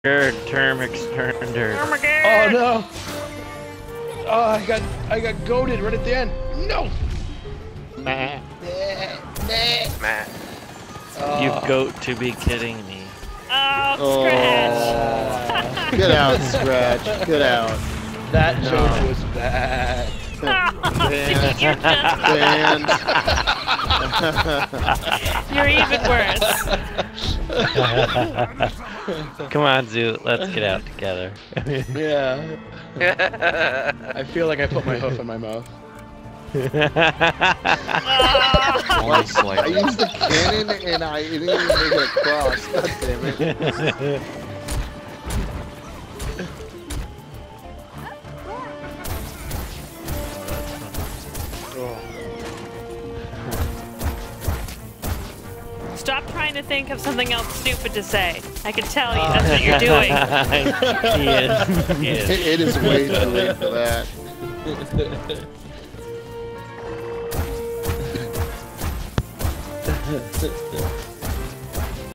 term extender. Oh my god! Oh no! Oh, I got goaded right at the end. No! Meh. Meh. You goat to be kidding me. Oh, Scratch! Get out, Scratch. Get out. That joke was bad. Banned. You're even worse. Come on, Zoo. Let's get out together. Yeah. I feel like I put my hoof in my mouth. I used the cannon and I didn't even make it across. God damn it. Stop trying to think of something else stupid to say. I can tell you that's what you're doing. He is. He is. It is way too late for that.